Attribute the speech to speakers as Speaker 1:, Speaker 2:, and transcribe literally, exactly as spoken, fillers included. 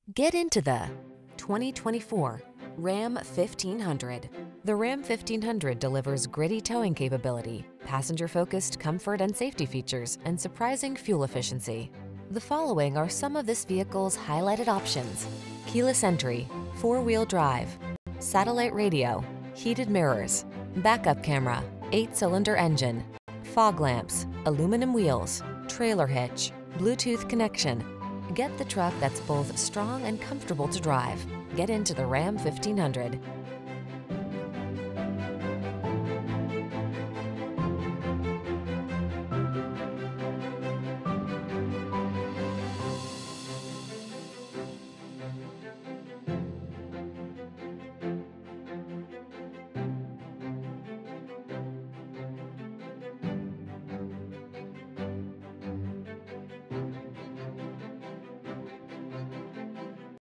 Speaker 1: Get into the twenty twenty-four Ram fifteen hundred. The Ram fifteen hundred delivers gritty towing capability, passenger-focused comfort and safety features, and surprising fuel efficiency. The following are some of this vehicle's highlighted options: keyless entry, four-wheel drive, satellite radio, heated mirrors, backup camera, eight-cylinder engine, fog lamps, aluminum wheels, trailer hitch, Bluetooth connection. Get the truck that's both strong and comfortable to drive. Get into the Ram fifteen hundred.